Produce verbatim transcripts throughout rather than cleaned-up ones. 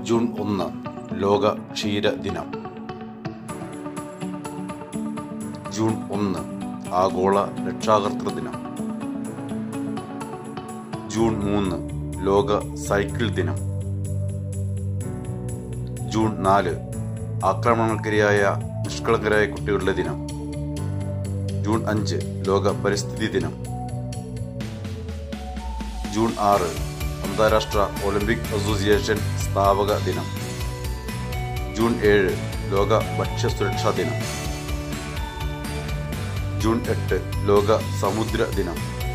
June ഒന്ന് ലോക ക്ഷീര ദിനം. ജൂൺ ഒന്ന് ആഗോള രക്ഷാകർതൃ ദിനം. ജൂൺ മൂന്ന് ലോക സൈക്കിൾ ദിനം. ജൂൺ നാല് ആക്രമണങ്ങൾക്കിരയായ നിഷ്കളങ്കരായ കുട്ടികളുടെ ദിനം. ജൂൺ അഞ്ച് ലോക പരിസ്ഥിതി ദിനം. ജൂൺ ആറ് അന്താരാഷ്ട്ര ഒളിമ്പിക് അസോസിയേഷൻ സ്ഥാപക ദിനം. ജൂൺ ഏഴ് ലോക ഭക്ഷ്യസുരക്ഷാ ദിനം. ജൂൺ എട്ട് ലോക സമുദ്ര ദിനം.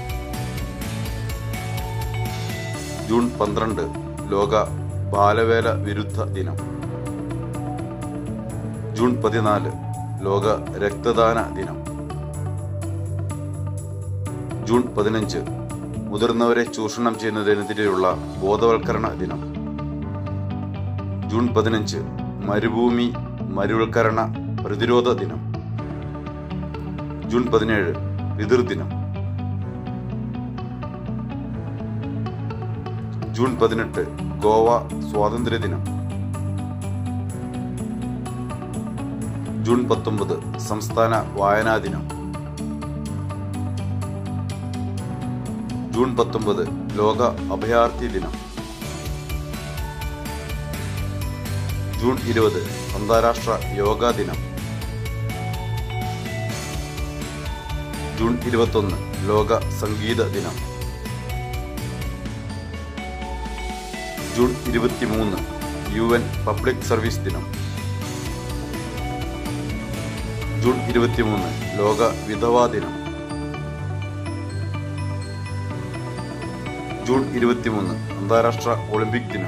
ജൂൺ പന്ത്രണ്ട് ലോക ബാലവേല വിരുദ്ധ ദിനം. ജൂൺ പതിനാല് ലോക രക്തദാന ദിനം. ജൂൺ പതിനഞ്ച് മുതിർന്നവരെ ചൂഷണം ചെയ്യുന്നതിനെതിരെയുള്ള ബോധവൽക്കരണ ദിനം. ജൂൺ പതിനഞ്ച് മരുഭൂമി മരുവൽക്കരണ പ്രതിരോധ ദിനം. ജൂൺ പതിനേഴ് പിതൃദിനം. ജൂൺ പതിനെട്ട് ഗോവ സ്വാതന്ത്ര്യ ദിനം. ജൂൺ പത്തൊമ്പത് സംസ്ഥാന വായനാ ദിനം. ജൂൺ പത്തൊമ്പത് ലോക അഭയാർത്ഥി ദിനം. ജൂൺ ഇരുപത് അന്താരാഷ്ട്ര യോഗാ ദിനം. ജൂൺ ഇരുപത്തൊന്ന് ലോക സംഗീത ദിനം. ജൂൺ ഇരുപത്തിമൂന്ന് യു എൻ പബ്ലിക് സർവീസ് ദിനം. ജൂൺ ഇരുപത്തിമൂന്ന് ലോക വിധവാ ദിനം. ജൂൺ ഇരുപത്തിമൂന്ന് അന്താരാഷ്ട്ര ഒളിമ്പിക് ദിനം.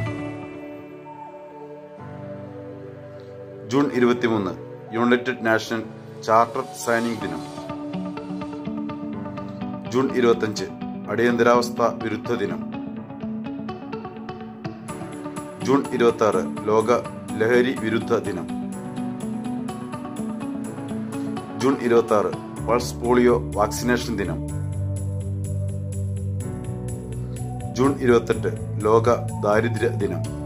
ജൂൺ ഇരുപത്തിമൂന്ന് യുണൈറ്റഡ് നാഷൻ ചാർട്ടർ സൈനിങ് ദിനം. ജൂൺ ഇരുപത്തഞ്ച് അടിയന്തരാവസ്ഥ വിരുദ്ധ ദിനം. ജൂൺ ഇരുപത്തി ആറ് ലോക ലഹരി വിരുദ്ധ ദിനം. ജൂൺ ഇരുപത്തി ആറ് പൾസ് പോളിയോ വാക്സിനേഷൻ ദിനം. ജൂൺ ഇരുപത്തെട്ട് ലോക ദാരിദ്ര്യ ദിനം.